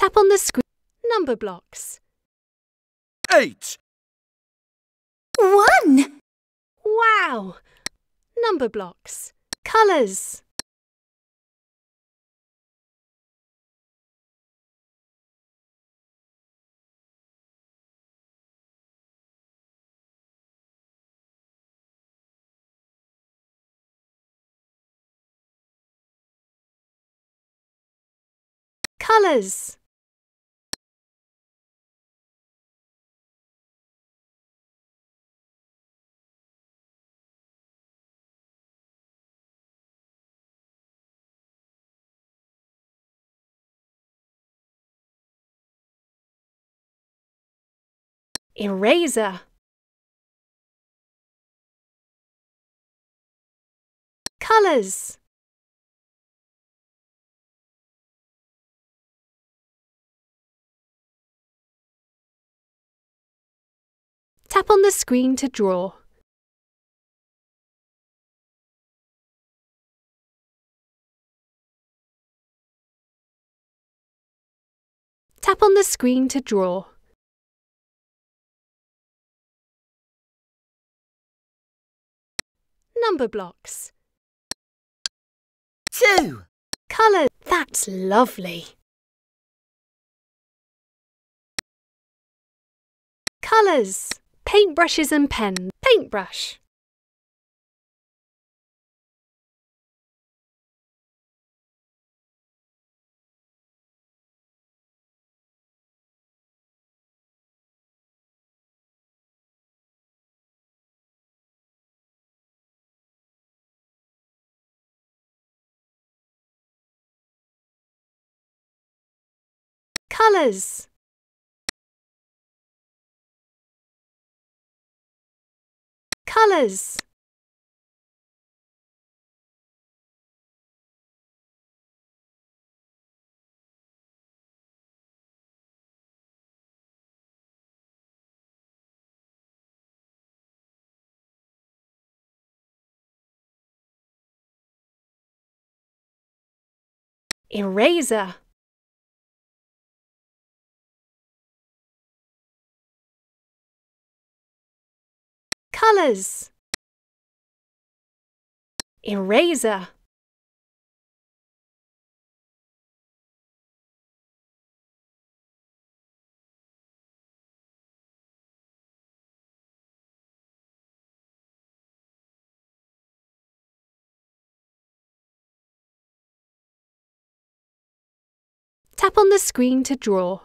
Tap on the screen. Number blocks. 8. 1. Wow! Number blocks. Colours. Colours. Eraser. Colours. Tap on the screen to draw. Tap on the screen to draw. Number blocks. 2. Colour. That's lovely. Colours. Paintbrushes and pens. Paintbrush. Colours. Colours. Eraser. Colours. Eraser. Tap on the screen to draw.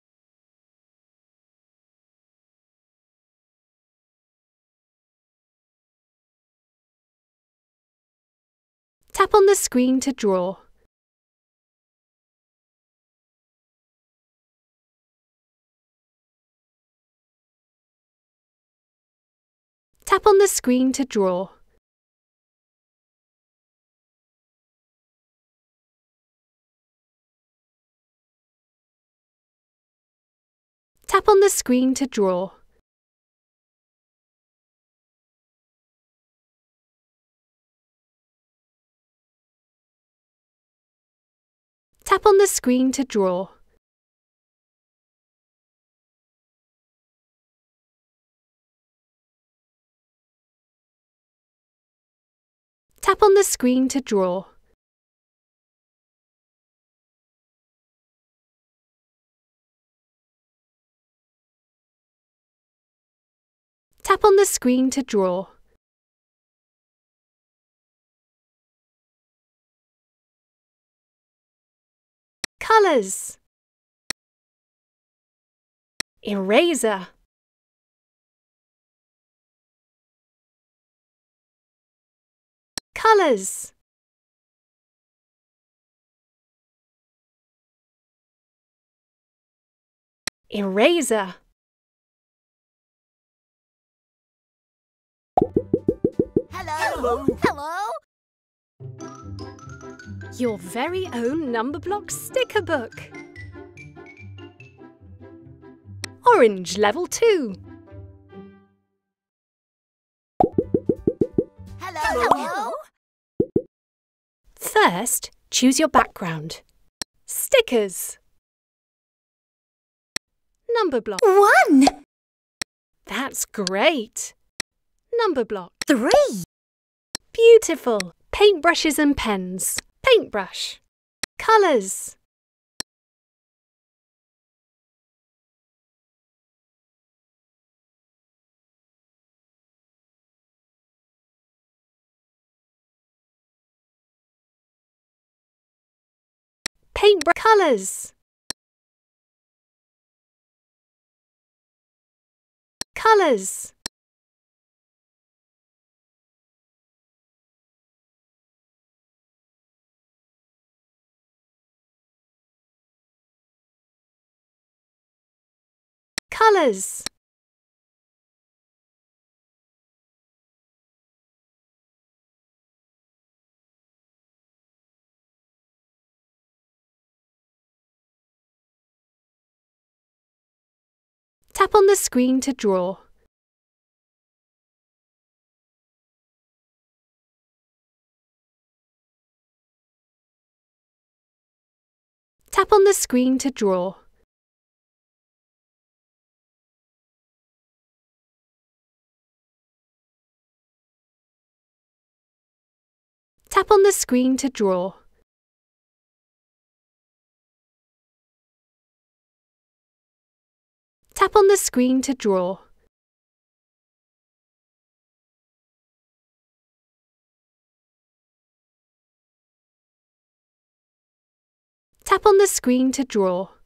Tap on the screen to draw. Tap on the screen to draw. Tap on the screen to draw. Tap on the screen to draw. Tap on the screen to draw. Tap on the screen to draw. Colours. Eraser. Colours. Eraser. Hello. Hello. Your very own Numberblocks sticker book. Orange Level 2. Hello. First, choose your background. Stickers. Number block. 1, That's great. Number block. 3, Beautiful. Paintbrushes and pens. Paintbrush. Colours. Paintbrush. Colours. Colours. Colours. Tap on the screen to draw. Tap on the screen to draw. Tap on the screen to draw. Tap on the screen to draw. Tap on the screen to draw.